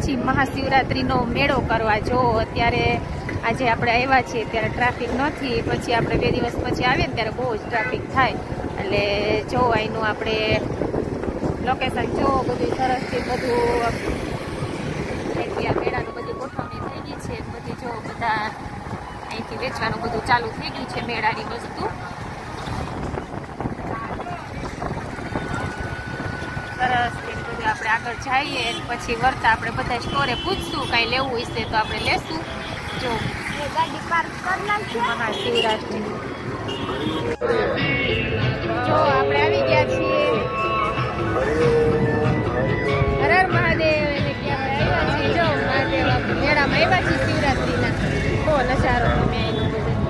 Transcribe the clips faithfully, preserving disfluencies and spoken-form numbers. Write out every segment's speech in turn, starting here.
છીએ મહાશિવરાત્રીનો મેળો કરવા। જો અત્યારે આજે આપણે આવ્યા છીએ ત્યારે ટ્રાફિક નથી, પછી આપણે બે દિવસ પછી આવીએ ને ત્યારે બહુ જ ટ્રાફિક થાય। એટલે જો અહીંનું આપણે લોકેશન જો બધું સરસથી બધું અહીંથી આ મેળાનું બધી ગોઠવણી થઈ ગઈ છે। બધી જો બધા અહીંથી વેચવાનું બધું ચાલુ થઈ ગયું છે મેળાની વસ્તુ। સરસ બધું આપણે આગળ જઈએ પછી વર્તા આપણે બધા સ્ટોરે પૂછશું કાંઈ લેવું હશે તો આપણે લેશું। જો ગાડી પાર્ક કરી નાખીએ મહાશિવરાત્રી। જો આપણે આવી ગયા છીએ હર હર મહાદેવ એટલે કે આપણે આવ્યા છીએ જો મહાદેવ મેળામાં આવ્યા છીએ શિવરાત્રીના। બહુ નજારો તમે એનું બધું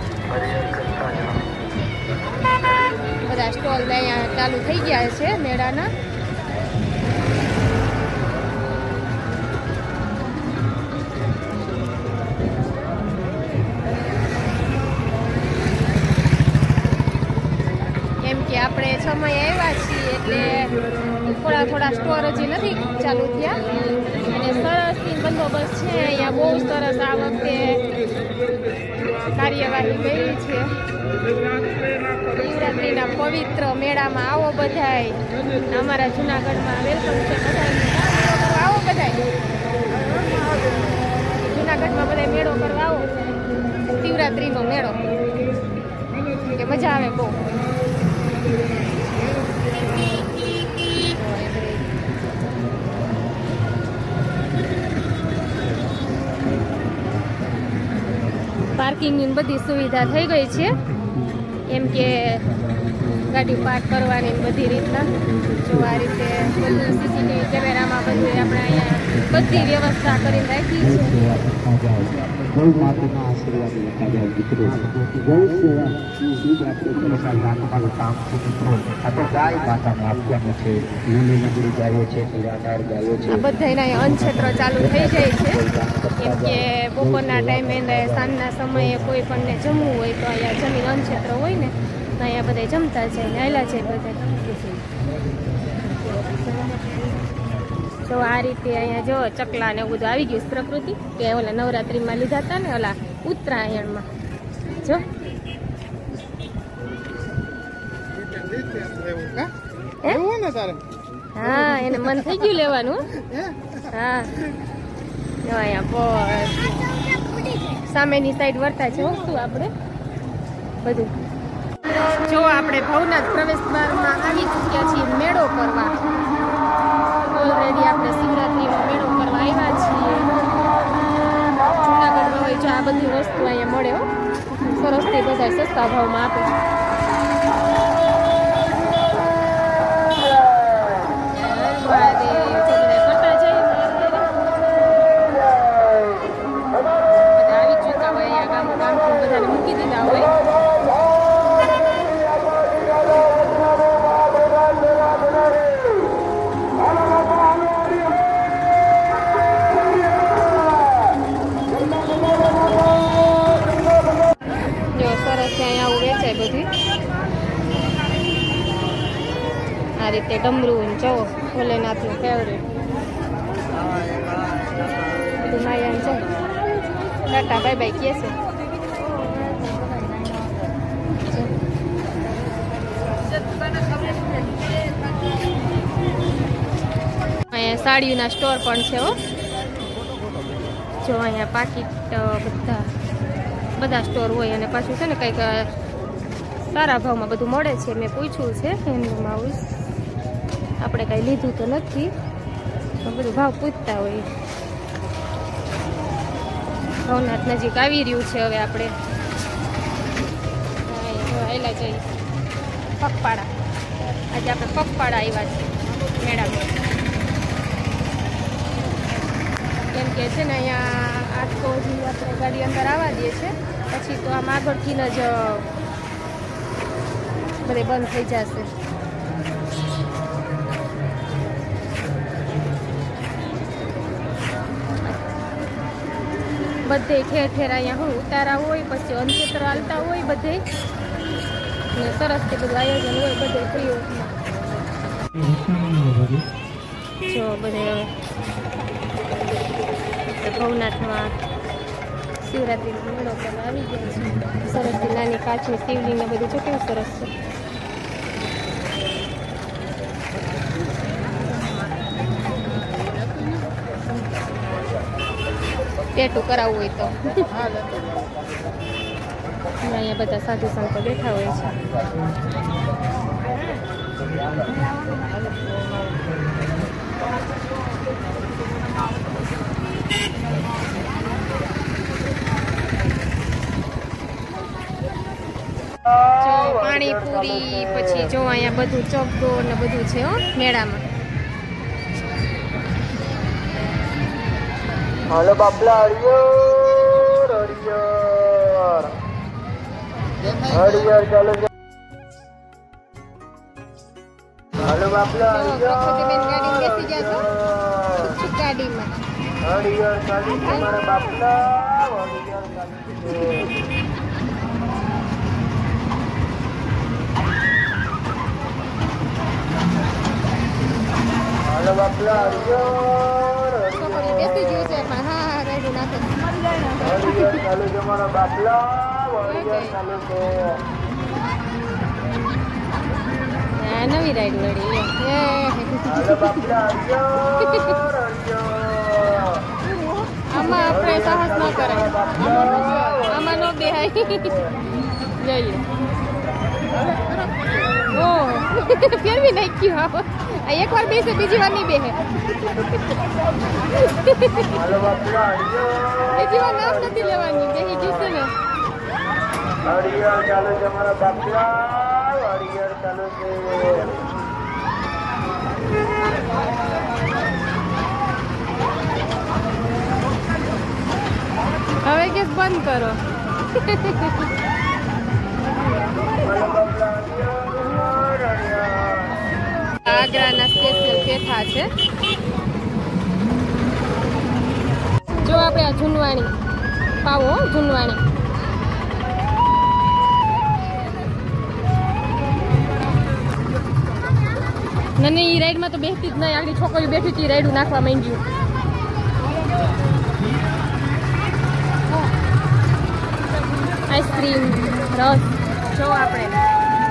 બધા સ્ટોલ અહીંયા ચાલુ થઈ ગયા છે મેળાના। આપણે સમય આવ્યા છીએ એટલે થોડા થોડા સ્ટોર હજી નથી ચાલુ થયા અને સરસથી બંદોબસ્ત છે અહીંયા। બહુ સરસ આ વખતે કાર્યવાહી કરી છે। શિવરાત્રીના પવિત્ર મેળામાં આવો બધાય, અમારા જુનાગઢમાં વેલકમ છે બધા। આવો બધાય જુનાગઢમાં બધા મેળો કરવા આવો, શિવરાત્રીનો મેળો કે મજા આવે બહુ। પાર્કિંગની બધી સુવિધા થઈ ગઈ છે, એમ કે ગાડી પાર્ક કરવાની બધી રીતના જો આ રીતે બધું સીસીટીવી કેમેરામાં બધું આપણે અહીંયા બધી વ્યવસ્થા કરીને રાખી છે। ગૌ માતાના આશીર્વાદ લેતા જાઓ મિત્રો। ગૌ સેવા આપણે રાખવાનું કામ છે મિત્રો। આ તો ગાય માતાને આપવાનું છે, લીલી નગરી ગાયો છે, નિરાધાર ગાયો છે। બધાના અહીંયા અન્નક્ષેત્ર ચાલુ થઈ જાય છે, કેમ કે બપોરના ટાઈમે ને સાંજના સમયે કોઈ પણને જમવું હોય તો અહીંયા જમીન અન્નક્ષેત્ર હોય ને તો અહીંયા બધા જમતા છે ને આયલા છે બધા। જો આ રીતે અહીંયા જો ચકલા ને બધું આવી ગયું પ્રકૃતિ કે ઓલા નવરાત્રીમાં લીધા હતા ને ઓલા ઉત્તરાયણમાં જો હા એને મન થઈ ગયું લેવાનું। હા જો અહીંયા સામેની સાઈડ વર્તા છે વસ્તુ આપણે બધું જો આપણે ભવનાથ પ્રવેશ દ્વારમાં આવી ચૂક્યા છીએ મેળો કરવા। ઓલરેડી આપણે શિવરાત્રીનો મેળો કરવા આવ્યા છીએ। જૂનાગઢમાં હોય જો આ બધી વસ્તુ અહીંયા મળે હો, સરસથી બધા સસ્તા ભાવમાં આપે। આવી ચૂકા હોય અહીંયા ગામ ગામથી બધાને મૂકી દીધા હોય। આ રીતે ડમરું જો ભોલેનાથનું ફેવરેટ બધું માયા છે। ટાટા બાય બાય કે છે। અહીંયા સાડીઓના સ્ટોર પણ છે હો, જો અહીંયા પાકીટ બધા બધા સ્ટોર હોય અને પાછું છે ને કંઈક સારા ભાવમાં બધું મળે છે। મેં પૂછ્યું છે એમનું માઉસ, આપણે કાંઈ લીધું તો નથી, બધું ભાવ પૂછતા હોય। ભવનાથ નજીક આવી રહ્યું છે, હવે આપણે આવેલા જઈએ પગપાળા। આજે આપણે પગપાળા આવ્યા છીએ મેળામાં, કેમ કે છે ને અહીંયા આજ તો હજી આપણે ગાડી અંદર આવવા દઈએ છે, પછી તો આમ આગળથી જ બધે બંધ થઈ જશે। બધે ઠેર ઠેર અહીંયા હું ઉતારા હોય, પછી અન્નક્ષેત્ર હાલતા હોય બધે, સરસથી બધું આયોજન હોય બધે ફ્રી ઓફમાં। જો બધે હવે આપણે ભવનાથમાં શિવરાત્રીનો મેળો કરવા આવી ગયા છે. સરસથી નાની કાચની શિવલિંગ ને બધું જો કેવું સરસ છે. ટેટુ કરાવવું હોય તો અહીંયા બધા સાધુ સંતો બેઠા હોય છે. પાણીપુરી પછી જો અહીંયા બધું ચોકડો ને બધું છે હો મેળામાં. હાલો બાપલા હરિયર હરિયર હરિયર ચાલો હાલો બાપલા પ્રકૃતિબેન ગાડી બેસી ગયા છો ગાડીમાં. હરિયર ચાલી તમારા બાપલા હરિયર ચાલી હાલો બાપલા હરિયર બેસી ગયું છે પણ હા રેડી નાખે હરિયર ચાલુ છે મારા બાપલા હરિયર ચાલુ છે. આ નવી રાઈડ વળી હાલો બાપલા હરિયર હરિયર આમાં આપણે સાહસ ન કરાય. આમાં ન બેહાય. જોઈએ ઓ ફેરવી નાખ્યું. આ એક વાર બેસે બીજી વાર નહીં બેહે. બીજી વાર નામ નથી લેવાની. બેસી જશે ને હરિયર ચાલુ છે મારા બાપલા હરિયર ચાલુ છે. હવે ગેસ બંધ કરો. આગ્રાના સ્પેશિયલ પેઠા છે. જો આપણે આ જુનવાણી પાવો જુનવાણી મને એ રાઈડમાં તો બેસતી જ નહીં. આગળ છોકરીઓ બેઠી હતી રાઈડું નાખવા માંડ્યું. આઈસ્ક્રીમ રસ જો આપણે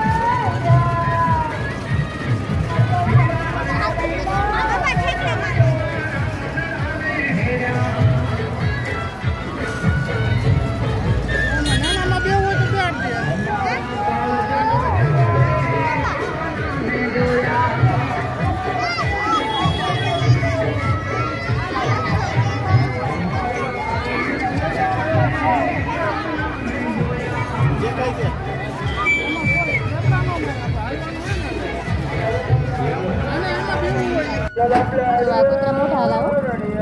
કૂતરા મોટા હલાવો.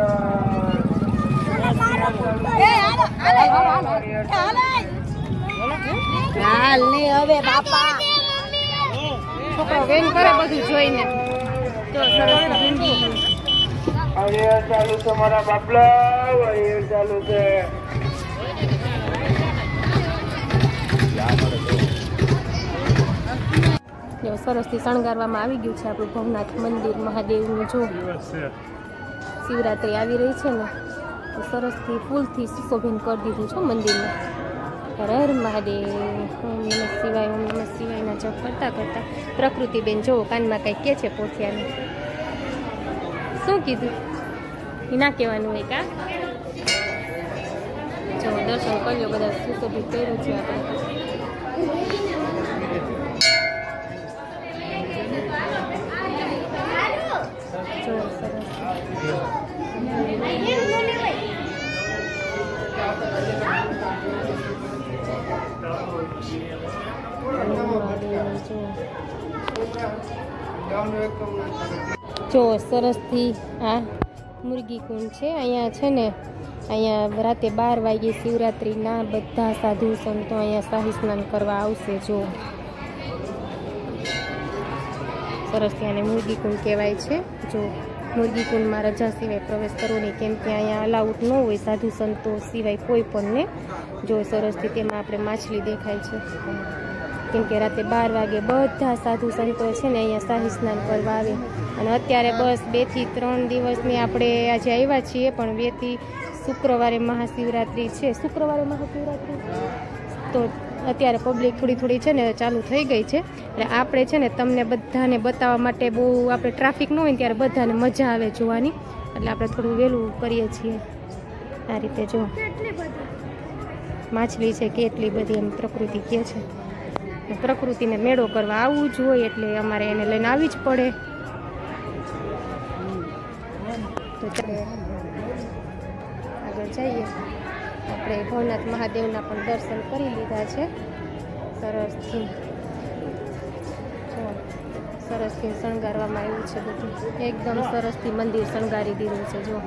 હાલ નહીં હવે બાપા. છોકરો વેન કરે બધું જોઈને. તો સરસ હરિયર ચાલુ છે મારા બાપલા હરિયર ચાલુ છે. સરસથી શણગારવામાં આવી ગયું છે આપણું ભવનાથ મંદિર મહાદેવનું. જો શિવરાત્રી આવી રહી છે ને તો સરસથી ફૂલથી સુશોભન કરી દીધું છે મંદિરને. હર હર મહાદેવ ઓમ નમઃ શિવાય ઓમ નમઃ શિવાયના જપ કરતા કરતા પ્રકૃતિબેન જો કાનમાં કંઈક કે છે પોથિયાને. શું કીધું એ ના કહેવાનું હોય કા. જો દર્શન કર્યો બધા સુશોભિત કર્યું છે આપણે. જો સરસથી આ મુરગી કુંડ છે. અહીંયા છે ને અહીંયા રાતે બાર વાગે શિવરાત્રિના બધા સાધુ સંતો અહીંયા શાહી સ્નાન કરવા આવશે. જો સરસથી આને મુરગી કુંડ કહેવાય છે. જો મુરગી કુંડમાં રજા સિવાય પ્રવેશ કરવો નહીં, કેમ કે અહીંયા અલાઉડ ન હોય સાધુ સંતો સિવાય કોઈ પણને. જો સરસથી તેમાં આપણે માછલી દેખાય છે, કેમ કે રાતે બાર વાગે બધા સાધુ સંતો છે ને અહીંયા શાહી સ્નાન કરવા આવે. અને અત્યારે બસ બે થી ત્રણ દિવસની આપણે આજે આવ્યા છીએ, પણ બે થી શુક્રવારે મહાશિવરાત્રિ છે. શુક્રવારે મહાશિવરાત્રિ તો અત્યારે પબ્લિક થોડી થોડી છે ને ચાલુ થઈ ગઈ છે. એટલે આપણે છે ને તમને બધાને બતાવવા માટે બહુ આપણે ટ્રાફિક ન હોય ને ત્યારે બધાને મજા આવે જોવાની, એટલે આપણે થોડું વહેલું કરીએ છીએ. આ રીતે જો માછલી છે કેટલી બધી એમ પ્રકૃતિ કહે છે. પ્રકૃતિને મેળો કરવા આવવું જ હોય એટલે અમારે એને લઈને આવી જ પડે. તો ચાલો આગળ જઈએ. આપણે ભવનાથ મહાદેવના પણ દર્શન કરી લીધા છે સરસથી. જો સરસથી શણગારવામાં આવ્યું છે બધું, એકદમ સરસથી મંદિર શણગારી દીધું છે. જો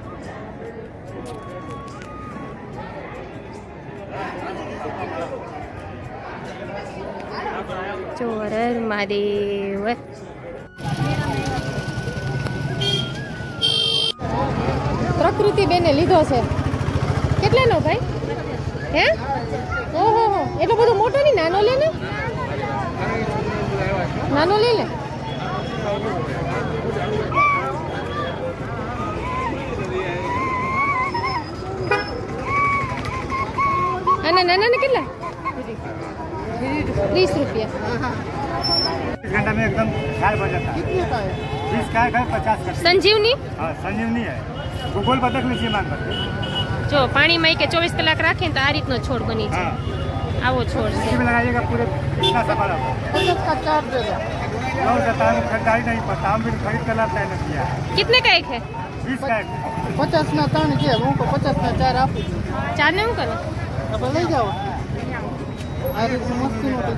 જો હર હર મહાદેવ. પ્રકૃતિ બેને લીધો છે. કેટલાનો ભાઈ? હે ઓહો હો, એટલો બધો મોટો નહીં, નાનો લે ને, નાનો લઈ લે. આના નાના ને કેટલા? ત્રીસ રૂપિયા. घंटा में एकदम गाय बन जाता है. कितने का है? बीस का है, पचास का. संजीवनी? हाँ संजीवनी है. गूगल पर देख लीजिए मान करके. જો પાણીમાં કે ચોવીસ કલાક રાખીને તો આ રીતનો છોડ બની જાય. આવો છોડ છે. इसमें लगाइएगा पूरे इतना सफल होगा. पचास का चार दे दो. लो जाता है, खरीदारी नहीं पड़ता, हम भी खरीद कर लाते हैं किया. कितने का एक है? बीस का एक. पचास ना ત્રણ છે, હું કો પચાસ ના ચાર આપું. ચાર ને શું કરો? આપણે લઈ જાઓ. આ રીતે મસ્તી નો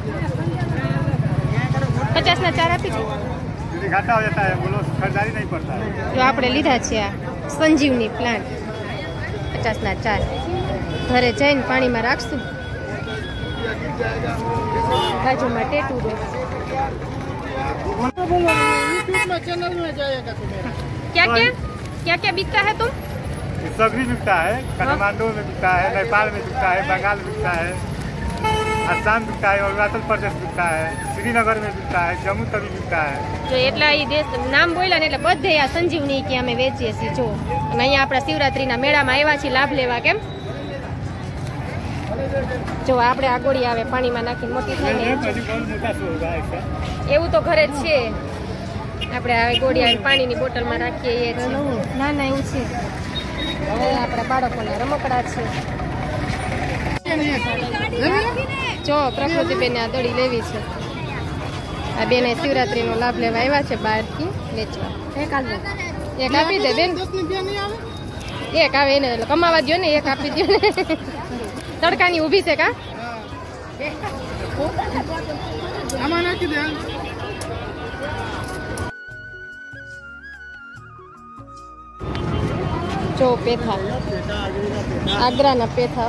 પચાસ ના ચાર આપી દો. यदि घाटा हो जाता है बोलो, खरीदारी नहीं पड़ता है. જો આપણે લીધા છે આ સંજીવની પ્લાન્ટ પચાસ ના ચાર. ઘરે જઈને પાણીમાં રાખશું. બાજુમાં ટેટુ દો. यूट्यूब में चैनल में जाएगा तो मेरा. क्या क्या क्या क्या बिकता है तुम? ये सब भी बिकता है. काठमांडू में बिकता है, नेपाल में बिकता है, बंगाल में बिकता है, आसाम बिकता है, अरुणाचल प्रदेश बिकता है, श्रीनगर में बिकता है, जम्मू तवी बिकता है. જો એટલા એ દેશ નામ બોલ્યા ને એટલે બધે આ સંજીવની કે અમે વેચીએ છીએ. જો અને અહીંયા આપણા શિવરાત્રીના મેળામાં આવ્યા છીએ લાભ લેવા. કેમ જો આપણે આ ગોળી આવે પાણીમાં નાખીને મોટી થાય ને એવું તો ઘરે જ છે. આપણે આ ગોળી આવે પાણીની બોટલમાં રાખીએ એ છે. ના ના એવું છે. આપણા બાળકોને રમકડા છે. જો પ્રકૃતિબેન આ દડી લેવી છે. આ બેને શિવરાત્રીનો લાભ લેવા આવ્યા છે બહારથી વેચવા. એક આપી એક આપી દે બેન. એક આવે એને કમાવા દો ને, એક આપી દો ને. તડકાની ઊભી છે કા? આમાં નાખી દે. જો પેથા, આગ્રાના પેથા.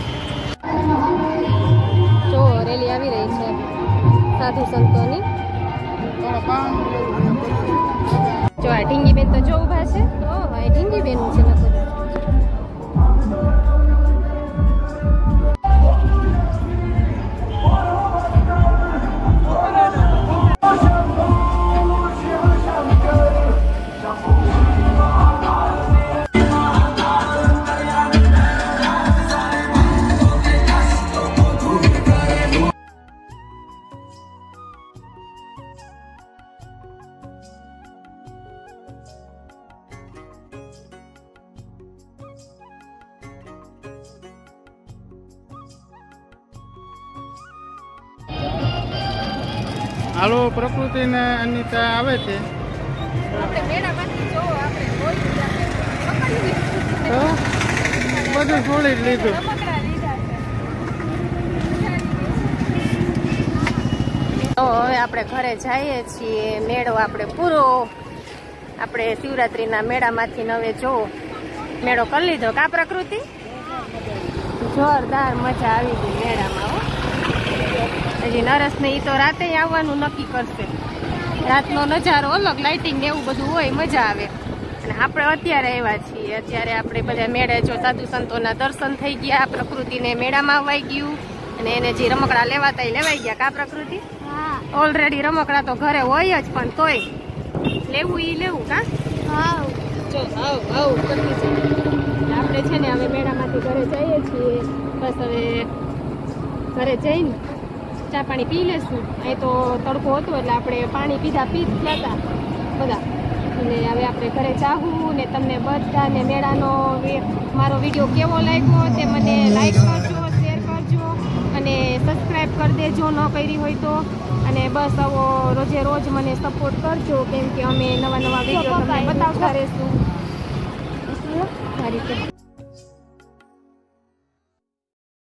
જો રેલી આવી રહી છે સાધુ સંતોની. જો આ ઢીંગી બેન તો જો ઉભા છે. ઓ ભાઈ ઢીંગી બેન છે. હાલો પ્રકૃતિ ને અનિતા આવે છે. આપણે મેળામાંથી જો આપણે બધું છોડી જ લીધું. તો હવે આપણે ઘરે જઈએ છીએ. મેળો આપણે પૂરો. આપણે શિવરાત્રીના મેળામાંથી હવે જો મેળો કરી લીધો કા પ્રકૃતિ? જોરદાર મજા આવી ગઈ મેળામાં. હજી નરસને એ તો રાતે આવવાનું નક્કી કરશે. રાતનો નજારો અલગ, લાઇટિંગ ને એવું બધું હોય, મજા આવે. અને આપણે અત્યારે આવ્યા છીએ. અત્યારે આપણે બધા મેળે જો સાધુ સંતોના દર્શન થઈ ગયા. પ્રકૃતિને મેળામાં આવવાઈ ગયું અને એને જે રમકડા લેવાતા એ લેવાઈ ગયા કા પ્રકૃતિ? ઓલરેડી રમકડા તો ઘરે હોય જ, પણ તોય લેવું ઈ લેવું કા? જો આવ આવ કરતી છે. આપણે આપણે છે ને હવે મેળામાંથી ઘરે જઈએ છીએ. બસ હવે ઘરે જઈને ચા પાણી પી લેશું. અહીં તો તડકો હતો એટલે આપણે પાણી પીધા પીત થયા હતા બધા. અને હવે આપણે ઘરે જાવું ને તમને બધાને મેળાનો મારો વિડીયો કેવો લાગ્યો તે મને લાઈક કરજો, શેર કરજો અને સબસ્ક્રાઈબ કરી દેજો ન કરી હોય તો. અને બસ આવો રોજે રોજ મને સપોર્ટ કરજો કેમ કે અમે નવા નવા વિડીયો તમને બતાવતા રહીશું. આ રીતે